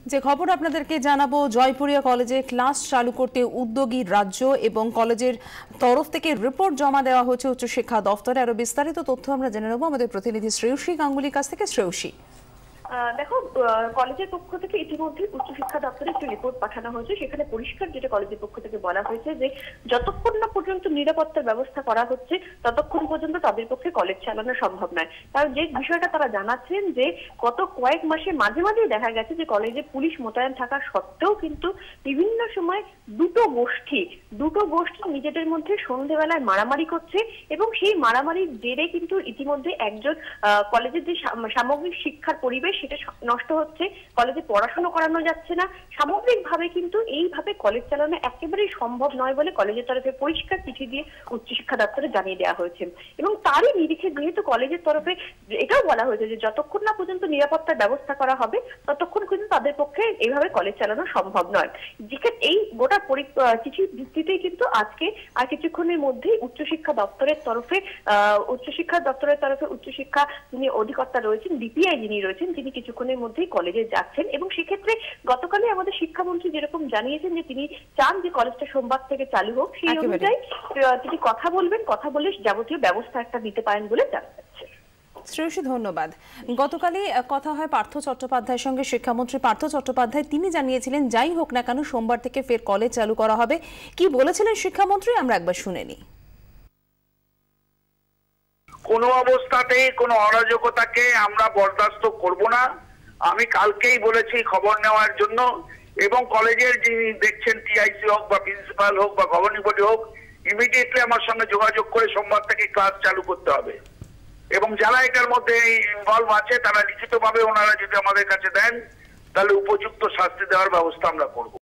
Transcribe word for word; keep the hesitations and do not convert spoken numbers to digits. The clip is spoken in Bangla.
যে খবর আপনাদেরকে জানাবো, জয়পুরিয়া কলেজে ক্লাস চালু করতে উদ্যোগী রাজ্য এবং কলেজের তরফ থেকে রিপোর্ট জমা দেওয়া হয়েছে উচ্চশিক্ষা দফতরে। আরো বিস্তারিত তথ্য আমরা জেনে নেব আমাদের প্রতিনিধি শ্রেয়সী গাঙ্গুলির কাছ থেকে। শ্রেয়সী, দেখো, কলেজের পক্ষ থেকে ইতিমধ্যে উচ্চশিক্ষা দপ্তরে একটি রিপোর্ট পাঠানো হয়েছে। সেখানে পরিষ্কার যেটা কলেজের পক্ষ থেকে বলা হয়েছে যে যতক্ষণ না পর্যন্ত নিরাপত্তার ব্যবস্থা করা হচ্ছে ততক্ষণ পর্যন্ত তাদের পক্ষে কলেজ চালানো সম্ভব নয়। কারণ যে বিষয়টা তারা জানাচ্ছেন যে গত কয়েক মাসে মাঝে মাঝেই দেখা গেছে যে কলেজে পুলিশ মোতায়েন থাকা সত্ত্বেও কিন্তু বিভিন্ন সময় দুটো গোষ্ঠী দুটো গোষ্ঠী নিজেদের মধ্যে সন্ধ্যেবেলায় মারামারি করছে এবং সেই মারামারির জেরে কিন্তু ইতিমধ্যে একজন কলেজের যে সামগ্রিক শিক্ষার পরিবেশ সেটা নষ্ট হচ্ছে, কলেজে পড়াশোনা করানো যাচ্ছে না। সামগ্রিকভাবে কিন্তু এইভাবে কলেজ চালানো একেবারেই সম্ভব নয় বলে কলেজের তরফে পরিষ্কার চিঠি দিয়ে উচ্চশিক্ষা দপ্তরে জানিয়ে দেওয়া হয়েছে। এবং তারই নিরিখে যেহেতু কলেজের তরফে এটাও বলা হয়েছে যে যতক্ষণ না পর্যন্ত নিরাপত্তার ব্যবস্থা করা হবে ততক্ষণ কিন্তু তাদের পক্ষে এইভাবে কলেজ চালানো সম্ভব নয়। যেখানে এই গোটা চিঠির ভিত্তিতেই কিন্তু আজকে আর কিছুক্ষণের মধ্যেই উচ্চশিক্ষা দপ্তরের তরফে আহ উচ্চশিক্ষা দপ্তরের তরফে উচ্চশিক্ষা যিনি অধিকর্তা রয়েছেন, ডিপিআই যিনি রয়েছেন, তিনি কিছুক্ষণের মধ্যেই কলেজে যাচ্ছেন। এবং সেক্ষেত্রে গতকালই আমাদের শিক্ষামন্ত্রী যেরকম জানিয়েছেন যে তিনি চান যে কলেজটা সোমবার থেকে চালু হোক, সেই অনুযায়ী তিনি কথা বলবেন, কথা বলে যাবতীয় ব্যবস্থা একটা দিতে পারেন বলে জানা যাচ্ছে। শ্রেয়সী, ধন্যবাদ। গতকালই কথা হয় পার্থ চট্টোপাধ্যায়ের সঙ্গে, শিক্ষামন্ত্রী পার্থ চট্টোপাধ্যায় তিনি জানিয়েছিলেন যাই হোক না কেন সোমবার থেকে ফের কলেজ চালু করা হবে। কি বলেছিলেন শিক্ষামন্ত্রী আমরা একবার শুনে নিই। কোনো অবস্থাতেই কোনো অরাজকতাকে আমরা বরদাস্ত করব না। আমি কালকেই বলেছি খবর নেওয়ার জন্য, এবং কলেজের যিনি দেখছেন টিআইসি হোক বা প্রিন্সিপাল হোক বা গভর্নিং বডি হোক, ইমিডিয়েটলি আমার সঙ্গে যোগাযোগ করে সোমবার থেকে ক্লাস চালু করতে হবে। এবং যারা এটার মধ্যে ইনভলভ আছে তারা লিখিতভাবে ওনারা যদি আমাদের কাছে দেন তাহলে উপযুক্ত শাস্তি দেওয়ার ব্যবস্থা আমরা করব।